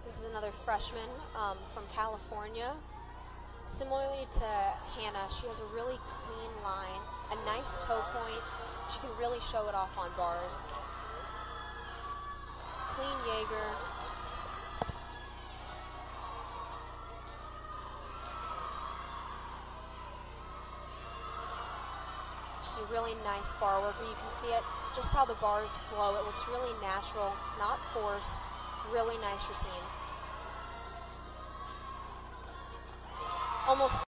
This is another freshman from California. Similarly to Hannah, she has a really clean line, a nice toe point. She can really show it off on bars. Clean Jaeger. She's a really nice bar worker. You can see it, just how the bars flow. It looks really natural. It's not forced. Really nice routine. Almost